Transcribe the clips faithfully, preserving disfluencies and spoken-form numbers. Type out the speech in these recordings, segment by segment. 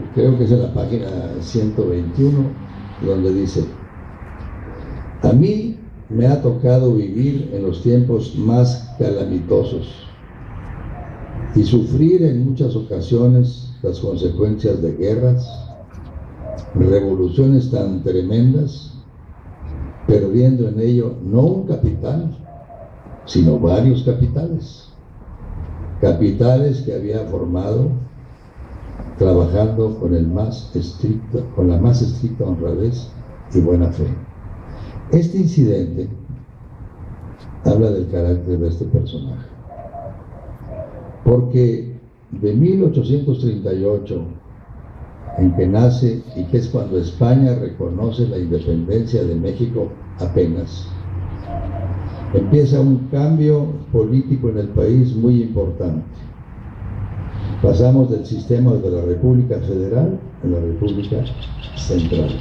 creo que es en la página ciento veintiuno, donde dice: a mí me ha tocado vivir en los tiempos más calamitosos y sufrir en muchas ocasiones las consecuencias de guerras, revoluciones tan tremendas, perdiendo en ello no un capital, sino varios capitales, capitales que había formado trabajando con el más estricto, con la más estricta honradez y buena fe. Este incidente habla del carácter de este personaje, porque de mil ochocientos treinta y ocho, en que nace y que es cuando España reconoce la independencia de México apenas, empieza un cambio político en el país muy importante. Pasamos del sistema de la República Federal a la República Central.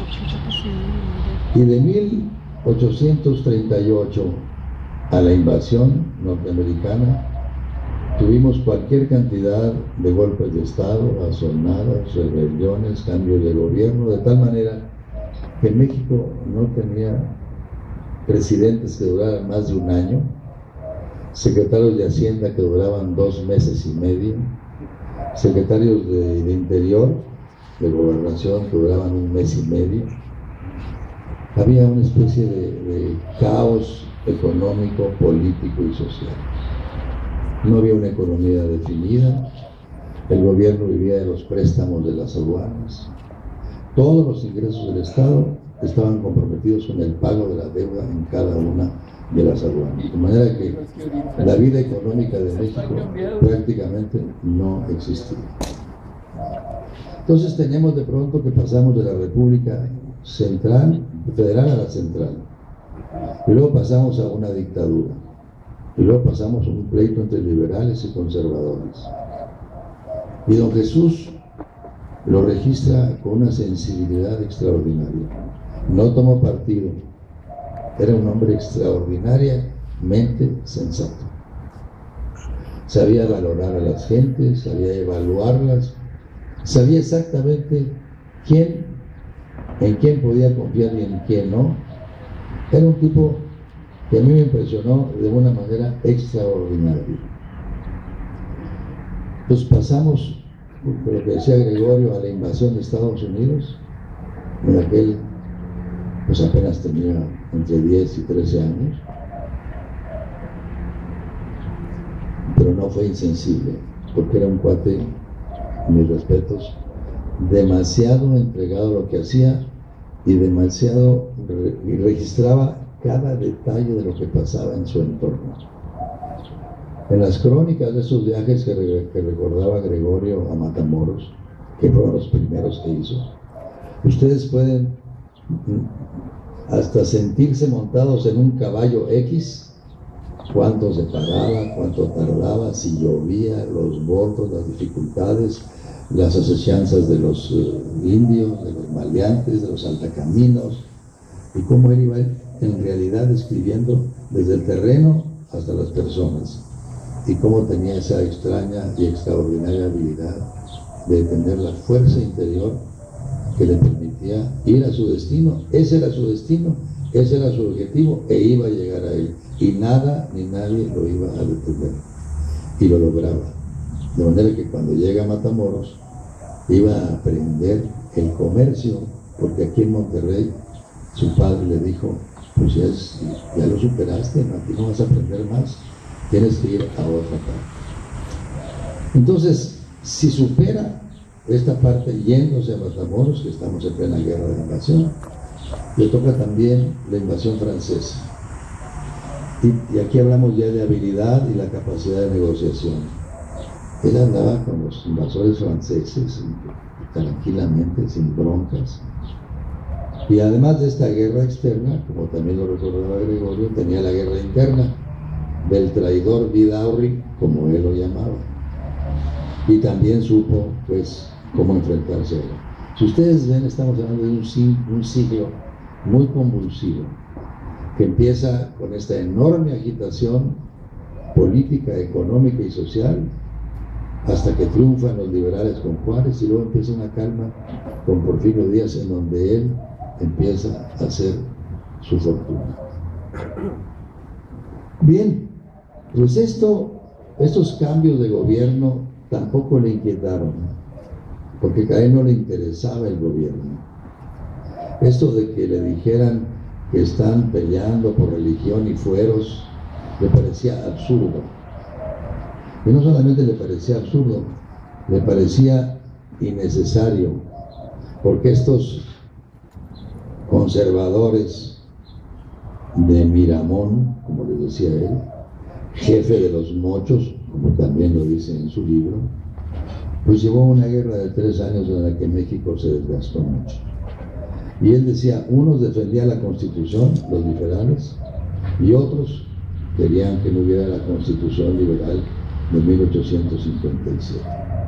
Y de mil ochocientos treinta y ocho a la invasión norteamericana, tuvimos cualquier cantidad de golpes de Estado, azonadas, rebeliones, cambios de gobierno, de tal manera que México no tenía presidentes que duraran más de un año, secretarios de Hacienda que duraban dos meses y medio, secretarios de, de Interior, de Gobernación, que duraban un mes y medio. Había una especie de, de caos económico, político y social. No había una economía definida, el gobierno vivía de los préstamos de las aduanas, todos los ingresos del Estado estaban comprometidos con el pago de la deuda en cada una de las aduanas, de manera que la vida económica de México prácticamente no existía. Entonces tenemos de pronto que pasamos de la República Central, Federal a la Central, y luego pasamos a una dictadura, y luego pasamos a un pleito entre liberales y conservadores. Y don Jesús lo registra con una sensibilidad extraordinaria. No tomó partido, era un hombre extraordinariamente sensato. Sabía valorar a las gentes, sabía evaluarlas, sabía exactamente quién, en quién podía confiar y en quién no. Era un tipo que a mí me impresionó de una manera extraordinaria. Entonces pasamos, por lo que decía Gregorio, a la invasión de Estados Unidos, en aquel pues apenas tenía entre diez y trece años, pero no fue insensible, porque era un cuate, mis respetos, demasiado entregado a lo que hacía y demasiado y registraba cada detalle de lo que pasaba en su entorno. En las crónicas de esos viajes que, re, que recordaba Gregorio a Matamoros, que fueron los primeros que hizo, ustedes pueden hasta sentirse montados en un caballo X, cuánto se paraba, cuánto tardaba, si llovía, los bordos, las dificultades, las asechanzas de los uh, indios, de los maleantes, de los altacaminos, y cómo él iba en realidad describiendo desde el terreno hasta las personas, y cómo tenía esa extraña y extraordinaria habilidad de tener la fuerza interior que le permitía ir a su destino. Ese era su destino, ese era su objetivo, e iba a llegar a él, y nada ni nadie lo iba a detener, y lo lograba. De manera que cuando llega a Matamoros iba a aprender el comercio, porque aquí en Monterrey su padre le dijo: pues ya, es, ya lo superaste, ¿no? Aquí no vas a aprender más, tienes que ir a otra parte. Entonces, si supera esta parte yéndose a Matamoros, que estamos en plena guerra de invasión, le toca también la invasión francesa. Y, y aquí hablamos ya de habilidad y la capacidad de negociación. Él andaba con los invasores franceses tranquilamente, sin broncas. Y además de esta guerra externa, como también lo recordaba Gregorio, tenía la guerra interna del traidor Vidaurri, como él lo llamaba. Y también supo, pues, cómo enfrentarse a él. Si ustedes ven, estamos hablando de un, un siglo muy convulsivo, que empieza con esta enorme agitación política, económica y social, hasta que triunfan los liberales con Juárez, y luego empieza una calma con Porfirio Díaz, en donde él empieza a hacer su fortuna. Bien, pues esto, estos cambios de gobierno tampoco le inquietaron, porque a él no le interesaba el gobierno. Esto de que le dijeran que están peleando por religión y fueros, le parecía absurdo. Y no solamente le parecía absurdo, le parecía innecesario, porque estos conservadores de Miramón, como les decía él, jefe de los mochos, como también lo dice en su libro, pues llevó una guerra de tres años en la que México se desgastó mucho. Y él decía, unos defendían la Constitución, los liberales, y otros querían que no hubiera la Constitución liberal de mil ochocientos cincuenta y siete.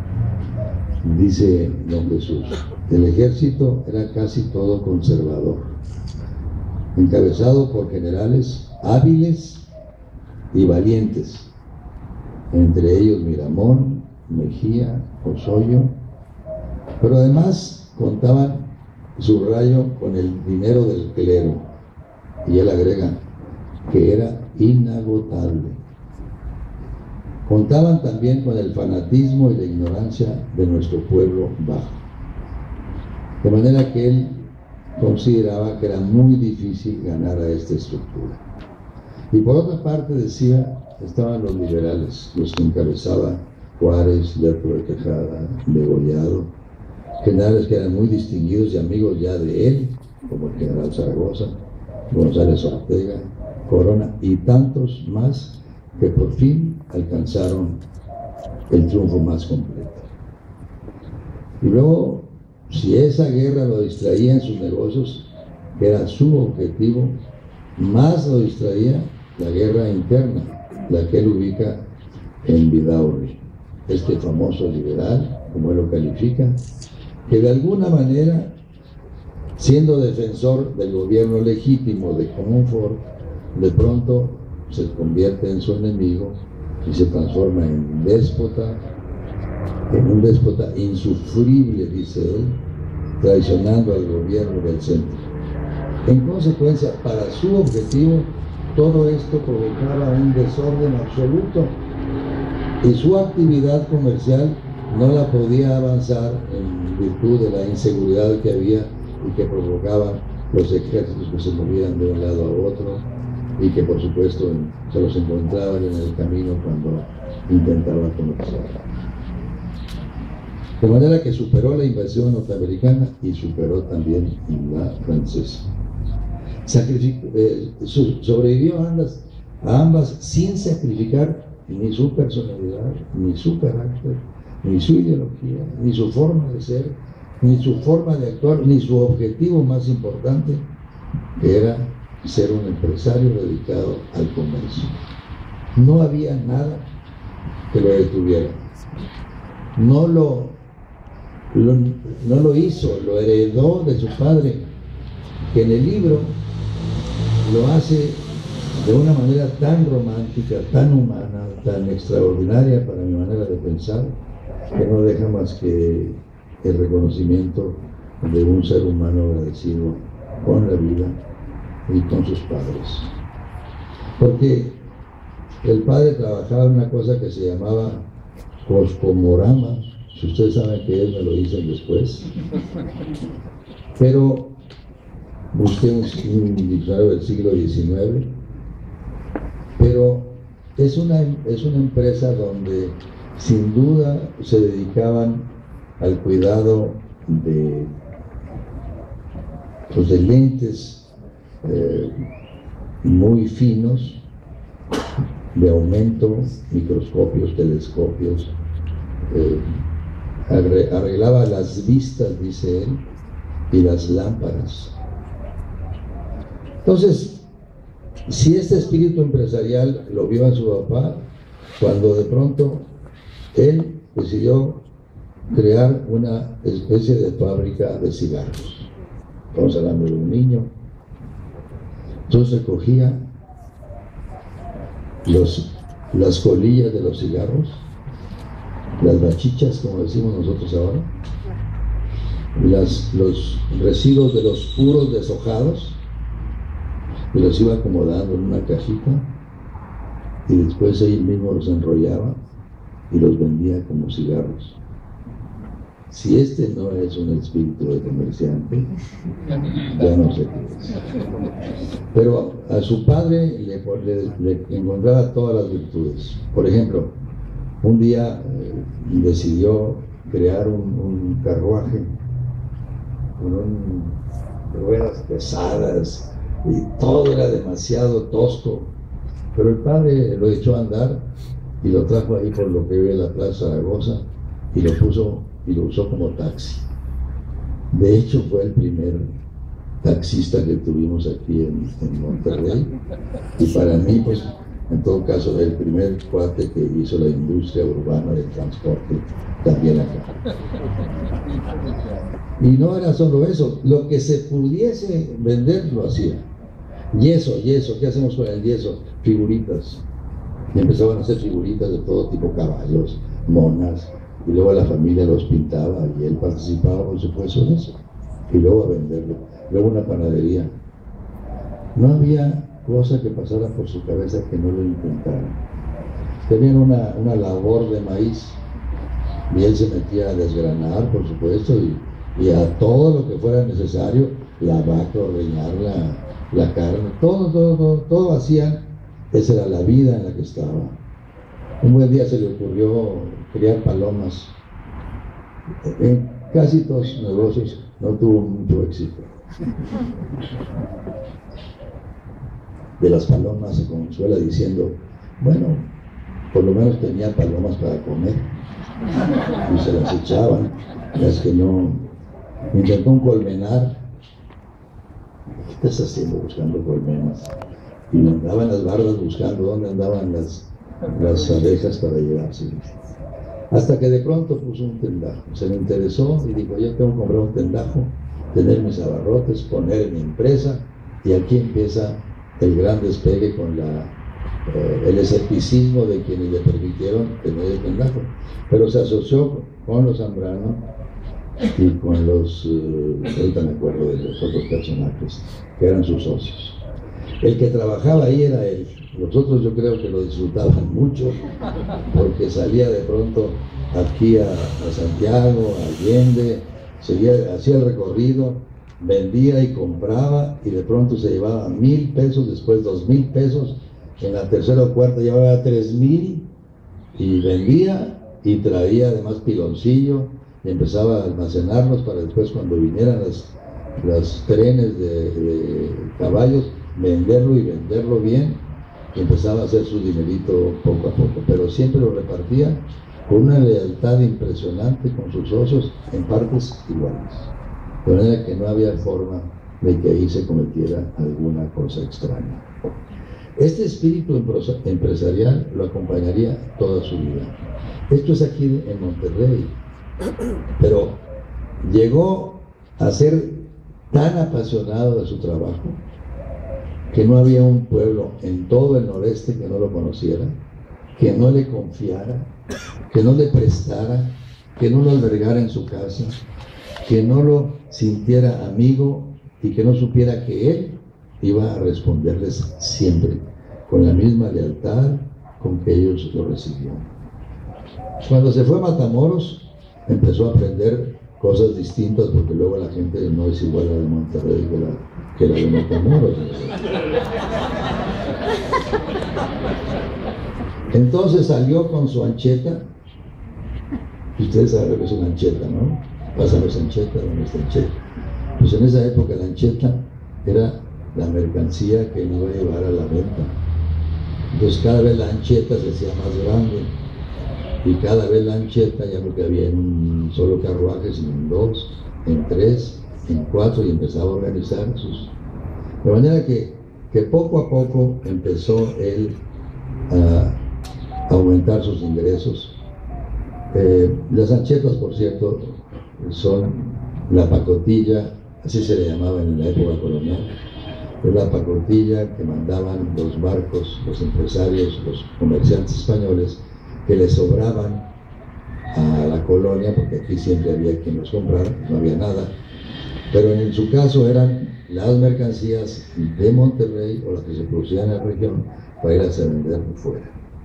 Dice don Jesús, el ejército era casi todo conservador, encabezado por generales hábiles y valientes, entre ellos Miramón, Mejía, Osorio, pero además contaban, subrayo, con el dinero del clero, y él agrega que era inagotable. Contaban también con el fanatismo y la ignorancia de nuestro pueblo bajo, de manera que él consideraba que era muy difícil ganar a esta estructura. Y por otra parte, decía, estaban los liberales, los que encabezaba Juárez, Lerdo de Tejada, Degollado, generales que eran muy distinguidos y amigos ya de él, como el general Zaragoza, González Ortega, Corona y tantos más, que por fin alcanzaron el triunfo más completo. Y luego, si esa guerra lo distraía en sus negocios, que era su objetivo, más lo distraía la guerra interna, la que él ubica en Vidaurri, este famoso liberal, como él lo califica, que de alguna manera, siendo defensor del gobierno legítimo de Comonfort, de pronto se convierte en su enemigo y se transforma en déspota, en un déspota insufrible, dice él, traicionando al gobierno del centro. En consecuencia, para su objetivo, todo esto provocaba un desorden absoluto y su actividad comercial no la podía avanzar en virtud de la inseguridad que había y que provocaban los ejércitos que se movían de un lado a otro, y que por supuesto se los encontraban en el camino cuando intentaban comerciar. De manera que superó la invasión norteamericana y superó también la francesa. Sacrificó, eh, sobrevivió a ambas, a ambas sin sacrificar ni su personalidad, ni su carácter, ni su ideología, ni su forma de ser, ni su forma de actuar, ni su objetivo más importante, que era ser un empresario dedicado al comercio. No había nada que lo detuviera. No lo, lo, no lo hizo, lo heredó de su padre, que en el libro lo hace de una manera tan romántica, tan humana, tan extraordinaria para mi manera de pensar, que no deja más que el reconocimiento de un ser humano agradecido con la vida y con sus padres. Porque el padre trabajaba en una cosa que se llamaba cosmorama, si ustedes saben qué es, me lo dicen después, pero busqué un, un diccionario del siglo diecinueve, pero es una, es una empresa donde sin duda se dedicaban al cuidado de, pues, de lentes eh, muy finos, de aumento, microscopios, telescopios, eh, arreglaba las vistas, dice él, y las lámparas. Entonces, si este espíritu empresarial lo vio a su papá, cuando de pronto él decidió crear una especie de fábrica de cigarros. Estamos hablando de un niño. Entonces recogía los, las colillas de los cigarros las bachichas, como decimos nosotros ahora, las, los residuos de los puros deshojados, y los iba acomodando en una cajita, y después él mismo los enrollaba y los vendía como cigarros. Si este no es un espíritu de comerciante, ya no sé qué es. Pero a su padre le, le, le encontraba todas las virtudes. Por ejemplo, un día eh, decidió crear un, un carruaje con un, ruedas pesadas, y todo era demasiado tosco. Pero el padre lo echó a andar y lo trajo ahí por lo que ve la Plaza Zaragoza y lo puso y lo usó como taxi. De hecho, fue el primer taxista que tuvimos aquí en, en Monterrey, y para mí, pues, en todo caso, el primer cuate que hizo la industria urbana del transporte también acá. Y no era solo eso, lo que se pudiese vender lo hacía. Yeso, yeso, ¿qué hacemos con el yeso? Figuritas. Y empezaban a hacer figuritas de todo tipo, caballos, monas, y luego la familia los pintaba y él participaba, por supuesto, en eso, y luego a venderlo. Luego una panadería. No había cosa que pasara por su cabeza que no lo intentara. Tenían una, una labor de maíz y él se metía a desgranar, por supuesto, y, y a todo lo que fuera necesario, la vaca, ordeñar la, la carne, todo, todo, todo, todo hacían. Esa era la vida en la que estaba. Un buen día se le ocurrió criar palomas. En casi todos sus negocios no tuvo mucho éxito. De las palomas se consuela diciendo, bueno, por lo menos tenía palomas para comer, y se las echaban, las que no. Intentó un colmenar. ¿Qué estás haciendo buscando colmenas? Y andaban las bardas buscando dónde andaban las, las abejas para llevárselas. Hasta que de pronto puso un tendajo. Se le interesó y dijo, yo tengo que comprar un tendajo, tener mis abarrotes, poner mi empresa, y aquí empieza el gran despegue con la, eh, el escepticismo de quienes le permitieron tener el tendajo. Pero se asoció con los Zambrano y con los, eh, ahorita me acuerdo de los otros personajes, que eran sus socios. El que trabajaba ahí era él. Los otros yo creo que lo disfrutaban mucho, porque salía de pronto aquí a, a Santiago, a Allende, seguía, hacía el recorrido, vendía y compraba, y de pronto se llevaba mil pesos, después dos mil pesos, en la tercera o cuarta llevaba tres mil, y vendía y traía además piloncillo, y empezaba a almacenarlos para después, cuando vinieran las, las trenes de, de caballos, venderlo y venderlo bien, y empezaba a hacer su dinerito poco a poco, pero siempre lo repartía con una lealtad impresionante con sus socios en partes iguales, de manera que no había forma de que ahí se cometiera alguna cosa extraña. Este espíritu empresarial lo acompañaría toda su vida. Esto es aquí en Monterrey, pero llegó a ser tan apasionado de su trabajo que no había un pueblo en todo el noreste que no lo conociera, que no le confiara, que no le prestara, que no lo albergara en su casa, que no lo sintiera amigo y que no supiera que él iba a responderles siempre con la misma lealtad con que ellos lo recibían. Cuando se fue a Matamoros, empezó a aprender cosas distintas, porque luego la gente no es igual a la de Monterrey que la, que la de Matamoros. Entonces salió con su ancheta, y ustedes saben lo que es una ancheta, ¿no? Pásame esa ancheta, ¿dónde está ancheta? Pues en esa época la ancheta era la mercancía que él iba a llevar a la venta. Entonces cada vez la ancheta se hacía más grande, y cada vez la ancheta ya no cabía en un solo carruaje, sino en dos, en tres, en cuatro, y empezaba a organizar sus... De manera que, que poco a poco empezó él a aumentar sus ingresos. Eh, las anchetas, por cierto, son la pacotilla, así se le llamaba en la época colonial, es la pacotilla que mandaban los barcos, los empresarios, los comerciantes españoles, que les sobraban a la colonia, porque aquí siempre había quien los comprara, no había nada. Pero en su caso eran las mercancías de Monterrey o las que se producían en la región para ir a vender fuera.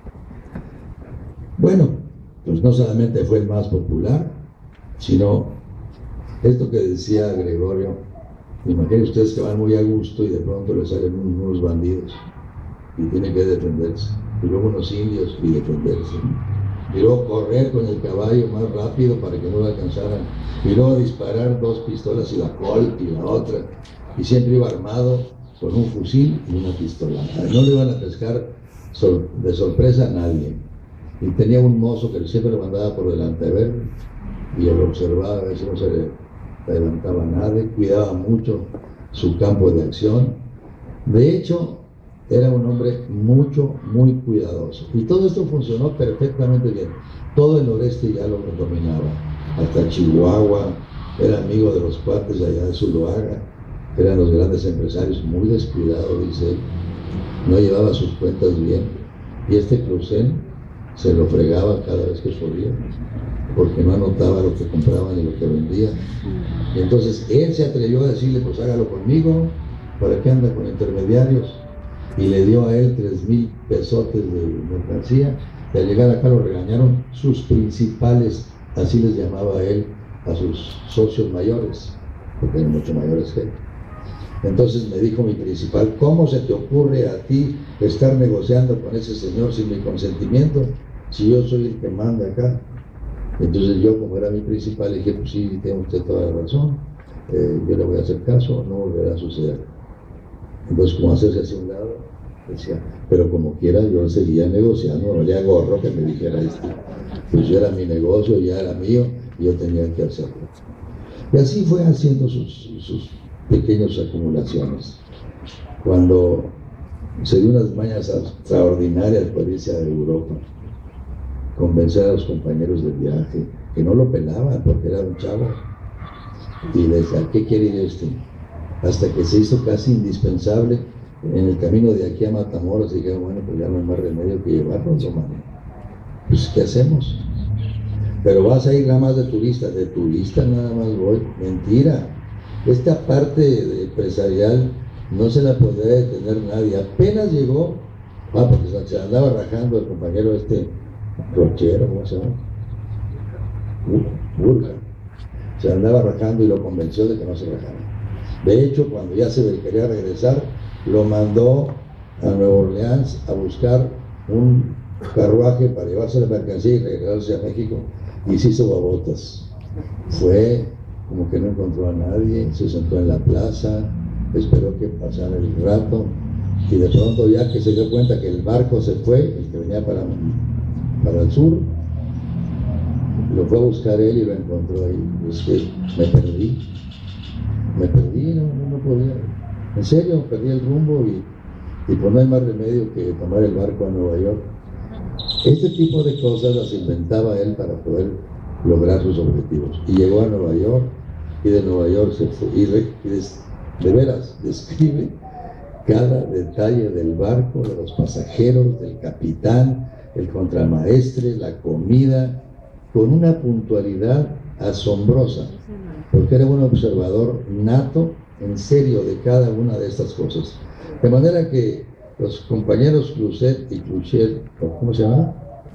Bueno, pues no solamente fue el más popular, sino esto que decía Gregorio. Imaginen ustedes que van muy a gusto y de pronto les salen unos bandidos y tienen que defenderse, y luego unos indios y defenderse, y luego correr con el caballo más rápido para que no lo alcanzaran, y luego disparar dos pistolas y la Colt y la otra, y siempre iba armado con un fusil y una pistola. No le iban a pescar de sorpresa a nadie, y tenía un mozo que siempre lo mandaba por delante de ver, y él observaba a ver si no se le adelantaba a nadie, cuidaba mucho su campo de acción. De hecho, era un hombre mucho, muy cuidadoso. Y todo esto funcionó perfectamente bien. Todo el noreste ya lo dominaba. Hasta Chihuahua, era amigo de los cuates allá de Zuluaga, eran los grandes empresarios, muy descuidado, dice él. No llevaba sus cuentas bien. Y este Clausén se lo fregaba cada vez que podía, porque no anotaba lo que compraba ni lo que vendía. Y entonces él se atrevió a decirle, pues hágalo conmigo, ¿para qué anda con intermediarios? Y le dio a él tres mil pesotes de mercancía, y al llegar acá lo regañaron sus principales, así les llamaba él a sus socios mayores, porque eran mucho mayores que él. Entonces me dijo mi principal, ¿cómo se te ocurre a ti estar negociando con ese señor sin mi consentimiento, si yo soy el que manda acá? Entonces yo, como era mi principal, le dije, pues sí, tiene usted toda la razón, eh, yo le voy a hacer caso, no volverá a suceder. Entonces, como hacerse hacia un lado, decía, pero como quiera, yo seguía negociando, no le hago gorro que me dijera esto. Pues yo era mi negocio, ya era mío, y yo tenía que hacerlo. Y así fue haciendo sus, sus pequeñas acumulaciones. Cuando se dio unas mañas extraordinarias para irse a Europa, convencer a los compañeros de viaje, que no lo pelaban porque era un chavo, y le decía, ¿qué quiere ir este? Hasta que se hizo casi indispensable en el camino de aquí a Matamoros, y dijeron, bueno, pues ya no hay más remedio que llevarnos, hermano. Pues, ¿qué hacemos? Pero vas a ir nada más de turista, de turista nada más voy. Mentira. Esta parte de empresarial no se la podría detener nadie. Apenas llegó, ah, porque se andaba rajando el compañero este Rochero, ¿cómo se llama? Burja. Se andaba rajando y lo convenció de que no se rajara. De hecho, cuando ya se quería regresar, lo mandó a Nueva Orleans a buscar un carruaje para llevarse la mercancía y regresarse a México, y se hizo babotas. Fue como que no encontró a nadie, se sentó en la plaza, esperó que pasara el rato, y de pronto, ya que se dio cuenta que el barco se fue, el que venía para, para el sur, lo fue a buscar él y lo encontró ahí. Pues que me perdí, me perdí, no, no, no podía, en serio, perdí el rumbo, y, y pues no hay más remedio que tomar el barco a Nueva York. Este tipo de cosas las inventaba él para poder lograr sus objetivos. Y llegó a Nueva York, y de Nueva York se fue, y, re, y des, de veras describe cada detalle del barco, de los pasajeros, del capitán, el contramaestre, la comida, con una puntualidad asombrosa, porque era un observador nato, en serio, de cada una de estas cosas. De manera que los compañeros Cluzet y Clucher, ¿cómo se llama?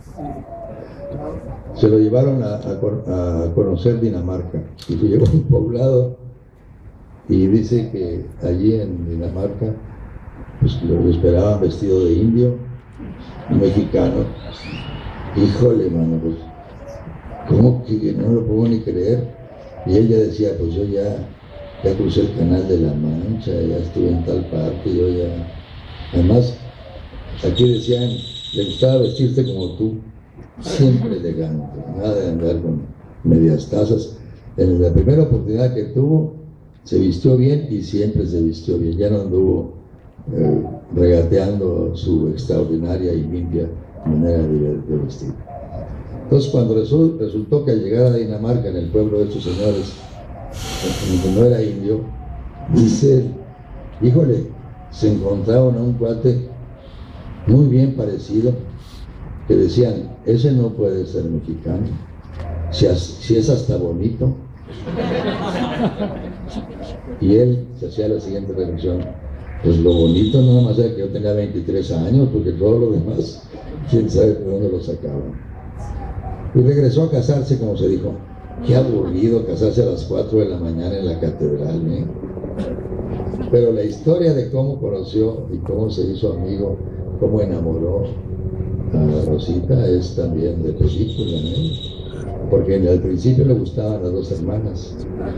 Se lo llevaron a, a, a conocer Dinamarca, y llegó a un poblado, y dice que allí en Dinamarca pues lo esperaban vestido de indio, mexicano. Híjole, mano, pues ¿cómo que no lo puedo ni creer? Y ella decía, pues yo ya, ya crucé el canal de la Mancha, ya estuve en tal parte, yo ya... Además, aquí decían, le gustaba vestirse como tú, siempre elegante, nada de andar con medias tazas. En la primera oportunidad que tuvo, se vistió bien, y siempre se vistió bien, ya no anduvo eh, regateando su extraordinaria y limpia manera de, de vestir. Entonces, cuando result, resultó que al llegar a Dinamarca, en el pueblo de estos señores, que no era indio, dice, híjole, se encontraron a un cuate muy bien parecido, que decían, ese no puede ser mexicano, si, si es hasta bonito. Y él se hacía la siguiente reflexión: pues lo bonito nada más era que yo tenía veintitrés años, porque todo lo demás, quién sabe de dónde lo sacaba. Y regresó a casarse, como se dijo. Qué aburrido casarse a las cuatro de la mañana en la catedral, ¿eh? Pero la historia de cómo conoció y cómo se hizo amigo, cómo enamoró a Rosita, es también de película, ¿eh? Porque al principio le gustaban las dos hermanas.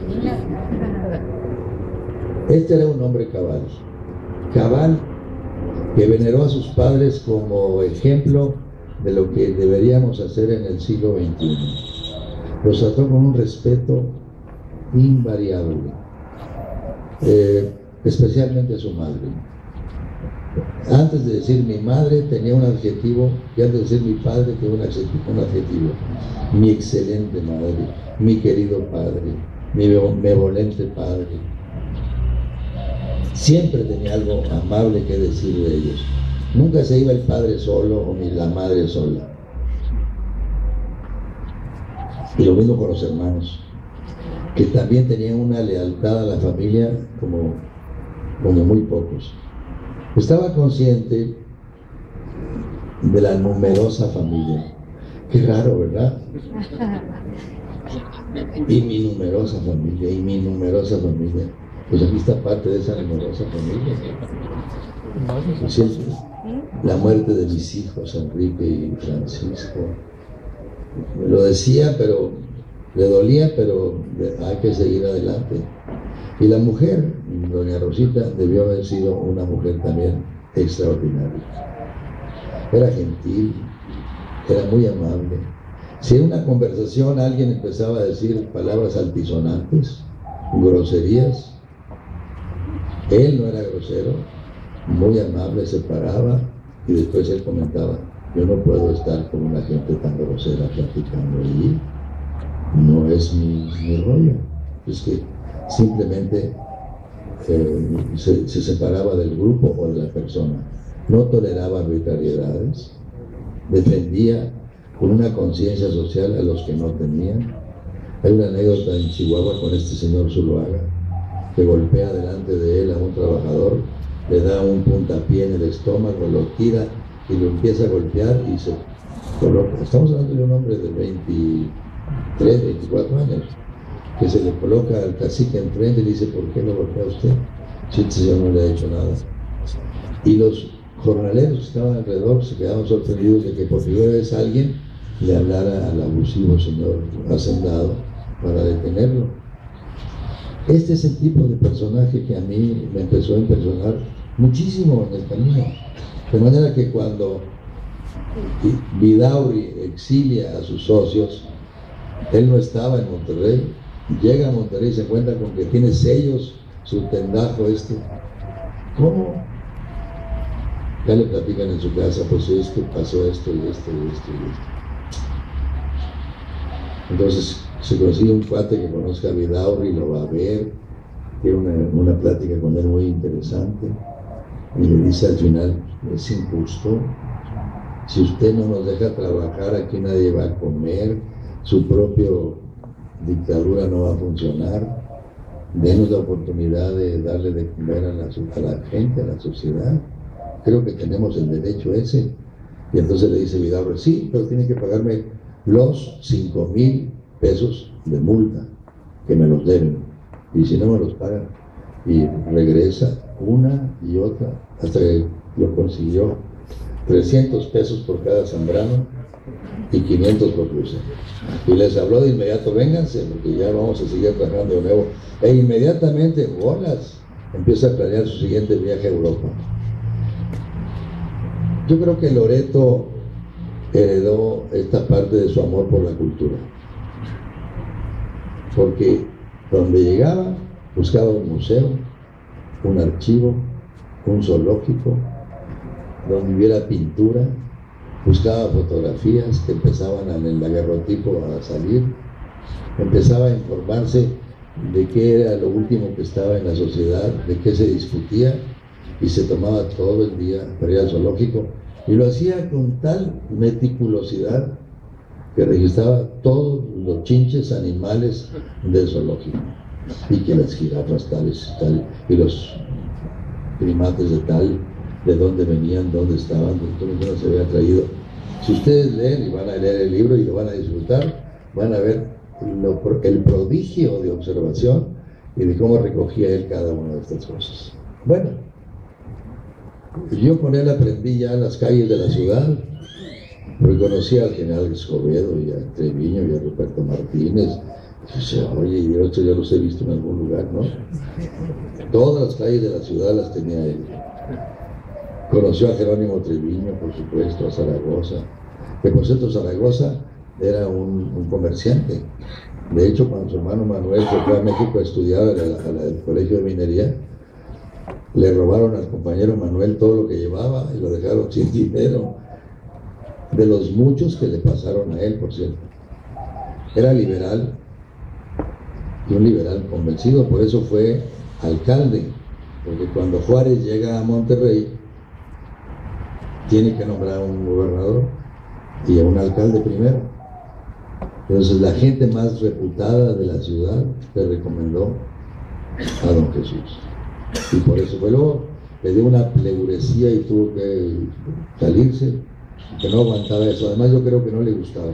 Este era un hombre cabal, cabal, que veneró a sus padres como ejemplo de lo que deberíamos hacer en el siglo veintiuno. Los trató con un respeto invariable, eh, especialmente a su madre. Antes de decir mi madre tenía un adjetivo, y antes de decir mi padre tenía un adjetivo, un adjetivo. Mi excelente madre, mi querido padre, mi benevolente padre. Siempre tenía algo amable que decir de ellos. Nunca se iba el padre solo o ni la madre sola. Y lo mismo con los hermanos, que también tenían una lealtad a la familia como, como muy pocos. Estaba consciente de la numerosa familia. Qué raro, ¿verdad? Y mi numerosa familia, y mi numerosa familia. Pues aquí está parte de esa numerosa familia. Siempre, la muerte de mis hijos, Enrique y Francisco. Me lo decía, pero le dolía, pero hay que seguir adelante. Y la mujer, doña Rosita, debió haber sido una mujer también extraordinaria. Era gentil, era muy amable. Si en una conversación alguien empezaba a decir palabras altisonantes, groserías, él no era grosero, muy amable, se paraba y después él comentaba: yo no puedo estar con una gente tan grosera platicando allí, no es mi, mi rollo. Es que simplemente eh, se, se separaba del grupo o de la persona, no toleraba arbitrariedades, defendía con una conciencia social a los que no tenían. Hay una anécdota en Chihuahua con este señor Zuluaga, que golpea delante de él a un trabajador, le da un puntapié en el estómago, lo tira y lo empieza a golpear y se coloca. Estamos hablando de un hombre de veintitrés, veinticuatro años, que se le coloca al cacique enfrente y le dice: ¿por qué lo golpea usted? Si este señor no le ha hecho nada. Y los jornaleros que estaban alrededor se quedaban sorprendidos de que por primera vez alguien le hablara al abusivo señor hacendado para detenerlo. Este es el tipo de personaje que a mí me empezó a impresionar muchísimo en el camino. De manera que cuando Vidaurri exilia a sus socios, él no estaba en Monterrey, llega a Monterrey y se encuentra con que tiene sellos su tendajo este. ¿Cómo? Ya le platican en su casa: pues es que pasó esto y esto y esto y esto. Entonces se consigue un cuate que conozca a Vidaurri, lo va a ver, tiene una, una plática con él muy interesante, y le dice al final: es injusto, si usted no nos deja trabajar, aquí nadie va a comer, su propia dictadura no va a funcionar, denos la oportunidad de darle de comer a la, a la gente, a la sociedad, creo que tenemos el derecho ese. Y entonces le dice Vidaurri: sí, pero tiene que pagarme los cinco mil pesos de multa que me los deben, y si no me los pagan. Y regresa una y otra hasta que lo consiguió: trescientos pesos por cada Zambrano y quinientos por cruce. Y les habló de inmediato: vénganse, porque ya vamos a seguir trabajando de nuevo. E inmediatamente, bolas, empieza a planear su siguiente viaje a Europa. Yo creo que Loreto heredó esta parte de su amor por la cultura, porque donde llegaba buscaba un museo, un archivo, un zoológico, donde hubiera pintura, buscaba fotografías que empezaban en el daguerrotipo a salir, empezaba a informarse de qué era lo último que estaba en la sociedad, de qué se discutía, y se tomaba todo el día para ir al zoológico, y lo hacía con tal meticulosidad que registraba todos los chinches animales del zoológico, y que las jirafas tales y tal, y los primates de tal, de dónde venían, dónde estaban, dónde no se había traído. Si ustedes leen, y van a leer el libro y lo van a disfrutar, van a ver lo, el prodigio de observación y de cómo recogía él cada una de estas cosas. Bueno, yo con él aprendí ya en las calles de la ciudad, porque conocía al general Escobedo y a Treviño y a Ruperto Martínez. Y decía, oye, y esto ya los he visto en algún lugar, ¿no? Todas las calles de la ciudad las tenía él. Conoció a Jerónimo Treviño, por supuesto, a Zaragoza. Que por cierto, Zaragoza era un, un comerciante. De hecho, cuando su hermano Manuel se fue a México a estudiar al colegio de minería, le robaron al compañero Manuel todo lo que llevaba y lo dejaron sin dinero. De los muchos que le pasaron a él, por cierto. Era liberal, y un liberal convencido, por eso fue alcalde, porque cuando Juárez llega a Monterrey, tiene que nombrar a un gobernador y a un alcalde primero. Entonces la gente más reputada de la ciudad le recomendó a don Jesús, y por eso fue. Luego le dio una pleuresía y tuvo que salirse, que no aguantaba eso. Además yo creo que no le gustaba.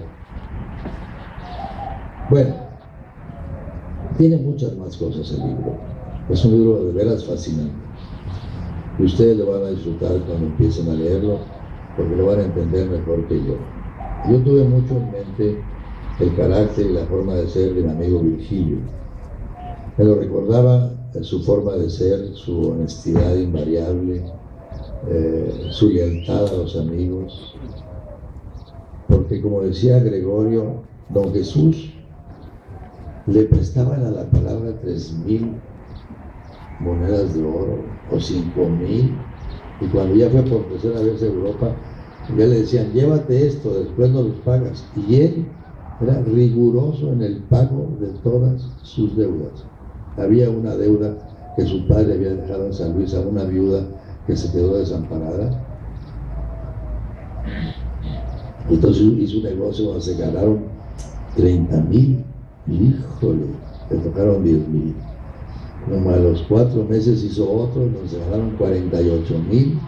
Bueno, tiene muchas más cosas el libro. Es un libro de veras fascinante, y ustedes lo van a disfrutar cuando empiecen a leerlo, porque lo van a entender mejor que yo. Yo tuve mucho en mente el carácter y la forma de ser del amigo Virgilio. Me lo recordaba en su forma de ser, su honestidad invariable, eh, su lealtad a los amigos, porque como decía Gregorio, don Jesús le prestaban a la palabra tres mil monedas de oro o cinco mil, y cuando ya fue por tercera vez a Europa, ya le decían, llévate esto, después no los pagas, y él era riguroso en el pago de todas sus deudas. Había una deuda que su padre había dejado en San Luis a una viuda que se quedó desamparada, entonces hizo un negocio donde se ganaron treinta mil, híjole, le tocaron diez mil. Como a los cuatro meses hizo otro donde se ganaron cuarenta y ocho mil,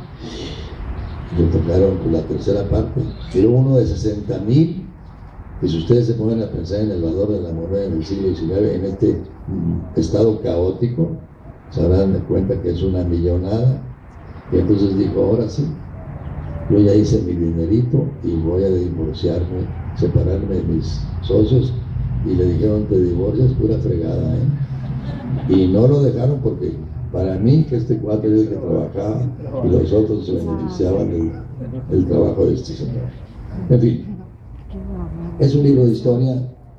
le tocaron la tercera parte. Pero uno de sesenta mil, y si ustedes se ponen a pensar en el valor de la moneda en el siglo diecinueve, en este mm, estado caótico, se darán cuenta que es una millonada. Y entonces dijo, ahora sí, yo ya hice mi dinerito y voy a divorciarme, separarme de mis socios. Y le dijeron, te divorcias, pura fregada, ¿eh? Y no lo dejaron, porque para mí que este cuate era el que trabajaba y los otros se beneficiaban del, del trabajo de este señor. En fin, ¿es un libro de historia?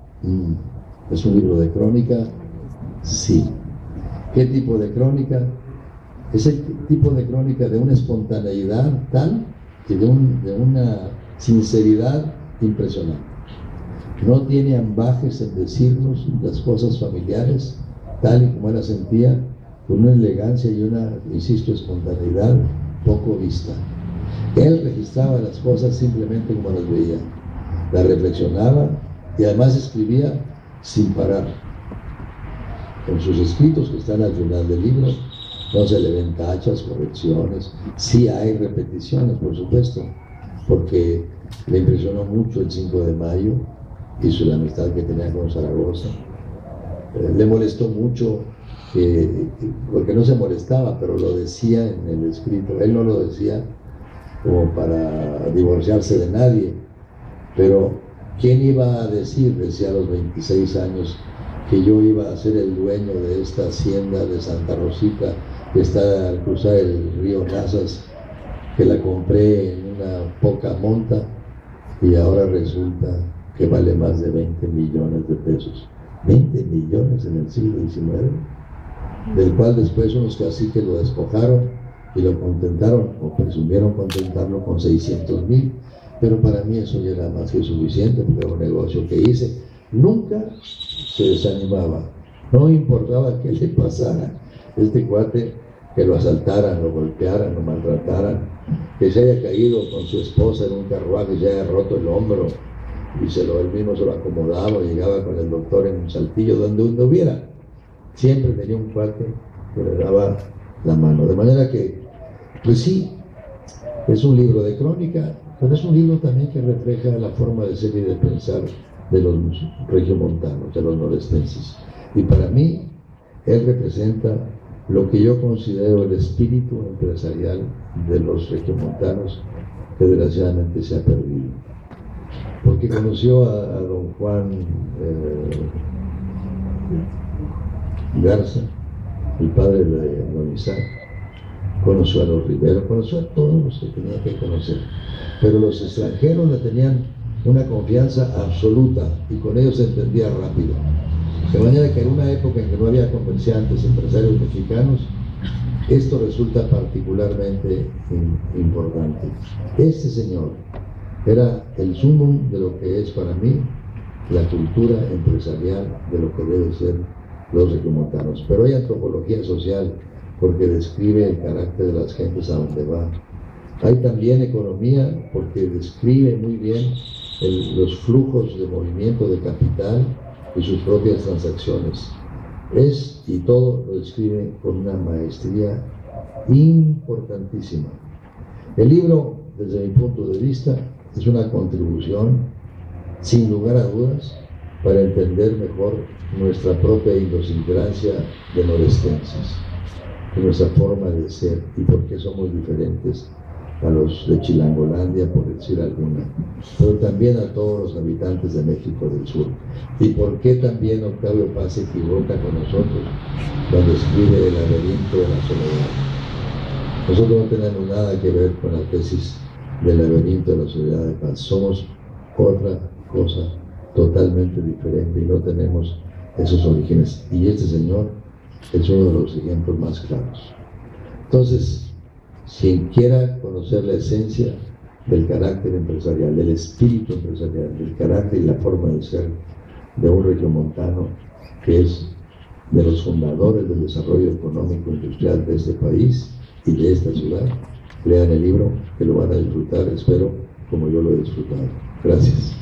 Mm. ¿Es un libro de crónica? Sí. ¿Qué tipo de crónica? Es el tipo de crónica de una espontaneidad tal y de, un, de una sinceridad impresionante. No tiene ambajes en decirnos las cosas familiares tal y como él las sentía, con una elegancia y una, insisto, espontaneidad poco vista. Él registraba las cosas simplemente como las veía, las reflexionaba y además escribía sin parar. En sus escritos, que están al final del libro, no se le ven tachas, correcciones. Sí hay repeticiones, por supuesto, porque le impresionó mucho el cinco de mayo y su la amistad que tenía con Zaragoza. Eh, le molestó mucho, que, porque no se molestaba, pero lo decía en el escrito. Él no lo decía como para divorciarse de nadie, pero ¿quién iba a decir, decía a los veintiséis años, que yo iba a ser el dueño de esta hacienda de Santa Rosita, que está al cruzar el río Nazas, que la compré en una poca monta y ahora resulta que vale más de veinte millones de pesos? veinte millones en el siglo diecinueve, del cual después unos caciques lo despojaron y lo contentaron, o presumieron contentarlo con seiscientos mil, pero para mí eso ya era más que suficiente, porque era un negocio que hice. Nunca se desanimaba, no importaba qué le pasara, este cuate, que lo asaltaran, lo golpearan, lo maltrataran, que se haya caído con su esposa en un carruaje, se haya roto el hombro, y se lo, él mismo se lo acomodaba, llegaba con el doctor en un saltillo, donde uno hubiera. Siempre tenía un cuate que le daba la mano. De manera que, pues sí, es un libro de crónica, pero es un libro también que refleja la forma de ser y de pensar de los regiomontanos, de los norestenses. Y para mí, él representa lo que yo considero el espíritu empresarial de los regiomontanos, que desgraciadamente se ha perdido. Porque conoció a, a don Juan eh, Garza, el padre de don Isaac, conoció a los Rivero, conoció a todos los que tenía que conocer, pero los extranjeros le tenían una confianza absoluta y con ellos se entendía rápido. De manera que en una época en que no había comerciantes, empresarios mexicanos, esto resulta particularmente importante. Este señor era el sumum de lo que es para mí la cultura empresarial de lo que debe ser los regiomontanos. Pero hay antropología social, porque describe el carácter de las gentes a donde va. Hay también economía, porque describe muy bien el, los flujos de movimiento de capital y sus propias transacciones. Es, y todo lo describe con una maestría importantísima. El libro, desde mi punto de vista, es una contribución, sin lugar a dudas, para entender mejor nuestra propia idiosincrasia de norestenses, nuestra forma de ser y por qué somos diferentes a los de Chilangolandia, por decir alguna, pero también a todos los habitantes de México del Sur. Y por qué también Octavio Paz se equivoca con nosotros cuando escribe El laberinto de la soledad. Nosotros no tenemos nada que ver con la tesis del laberinto de la soledad de Paz. Somos otra cosa totalmente diferente y no tenemos esos orígenes. Y este señor es uno de los ejemplos más claros. Entonces, quien quiera conocer la esencia del carácter empresarial, del espíritu empresarial, del carácter y la forma de ser de un regiomontano, que es de los fundadores del desarrollo económico industrial de este país y de esta ciudad, lean el libro, que lo van a disfrutar, espero, como yo lo he disfrutado. Gracias.